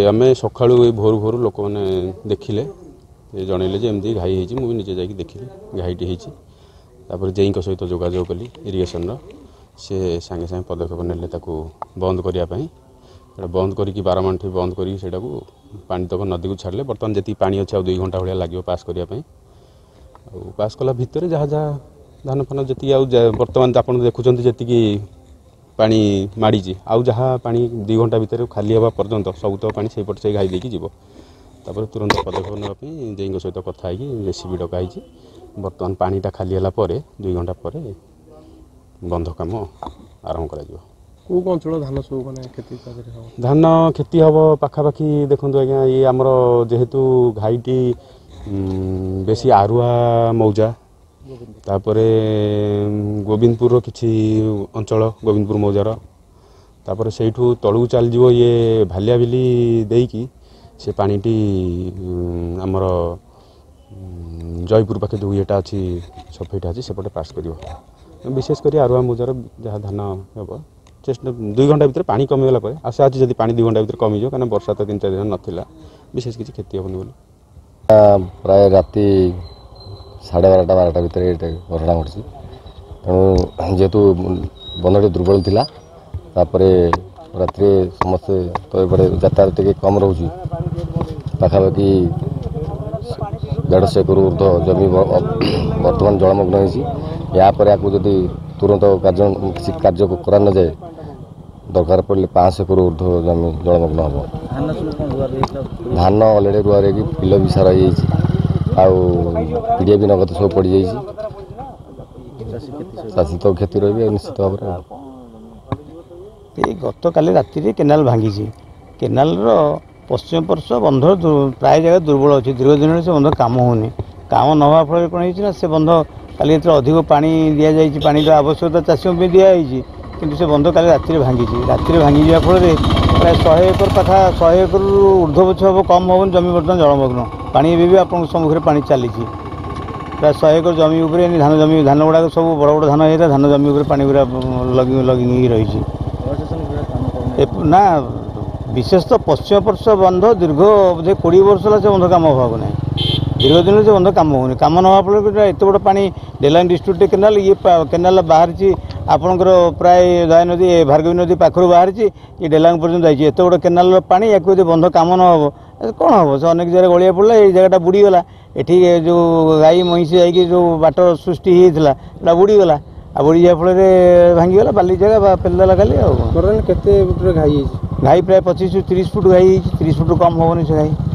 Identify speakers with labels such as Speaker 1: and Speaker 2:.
Speaker 1: आम सका भोर भोर लोक मैंने देखिले जनइले एमती घाई होती मुझे निजे जाकि देखिली घाईटी होपर जेई सहित जोगाजोग कली इरिगेशन सी सांगे सांगे पदक्षेप नेले बंद करने बंद करके बारमांठी बंद करके पानी तक नदी को छाड़े बर्तमान जी पानी अच्छे 2 घंटा भाया लगे पास करने पास कला भितर जहाँ जहाँ धान फान जी बर्तमान आप देखुं जी पानी माड़ी आउ जहाँ पानी 2 घंटा भितर खाली हवा पर्यंत सब तो पानी से पटे से घाई देकी जीव तापर तुरंत पदक्षेप नापी जेई सहित कथा है जेसीबी डकाई बर्तमान पानीटा खाली है 2 घंटा पर बंध काम आरंभ कर
Speaker 2: धान सब माने खेती
Speaker 1: धान खेती हम पाखापाखि देखो आज्ञा ये आमर जेहेतु घाईटी बेसी आरुआ मौजा तापर गोविंदपुर किसी अंचल गोविंदपुर मौजार तापर से तलू चल ये भालिया बिली देकी से पानीटी आमर जयपुर पाखे जो येटा अच्छी सफेटा अच्छी सेपटे पास कर विशेषकर आरुआ मौजार जहाँ धान हम चेष्टा 2 घंटा भर पानी कमीगला आशा अच्छी जब पानी 2 घंटा भर कमिज क्या वर्षा तो 3-4 दिन नाला विशेष किसी क्षति हेनी बोली
Speaker 3: प्राय राति 12:30 भितर घटना घटी तेणु जेहेतु बंधटी दुर्बल थिला रात समस्ते तो ये यातायात टे कम रोचे पाखापाखि 150 एकड़ ऊर्ध जमी बर्तमान जलमग्न होती जदि तुरंत किसी कार्य करा न जाए दरकार पड़े 500 एकड़ ऊर्ध जमी जलमग्न हम धान अलरेडी रुआ रही बिल भी सारा पीड़िया भी नगद सब पड़ जाइए चाषी तो क्षति रही निश्चित भाव में
Speaker 2: गत काली राति केनाल भांगी केनाल पश्चिम पार्श्व बंध प्राय जगह दुर्बल अच्छी दीर्घ दिन से बंध काम होनी काम न हवा फल कौन होना से बंध काली अधिक पानी दि जाए पानी आवश्यकता चाषी भी दिखाई कि से बंध काली राति भांगी जा फल प्राय 100 एकड़ पाखा 100 एकड़ ऊर्ध पक्ष हम कम हम जमी बर्तमान जलमग्न पानी भी आप सम्मुखें पानी चली प्राय 100 एकड़ जमी उपर धान गुड़ाक सब बड़ बड़ धान होता धान जमी उपर पानी पूरा लगी रही ना विशेष तो पश्चिम पार्श्व बंध दीर्घ 20 वर्ष है से बंध काम होगा ना दीर्घ दिन से बंध काम होनी काम ना फल एत बड़ पानी डेलाइन डिस्ट्रिक्ट केनाल ये केनाल बाहरी आपणकर प्राय दया नदी भार्गवी नदी पाखर बाहरी ये डेलांग पर्यटन जाइए एत बड़ केनाल पानी या बंध काम न हम कौन हम से अनेक जगह गलिया पड़ा ये जगह बुड़ीगला ये जो गाई महिषी जाकि जो बाट सृष्टि होता बुड़ीगला आ बुड़ी जा फल भांगीगला बाली जगह पेलदेला खाली के घाई प्राय 25 ରୁ 30 फुट घाई 30 फुट कम हेनी से घाई।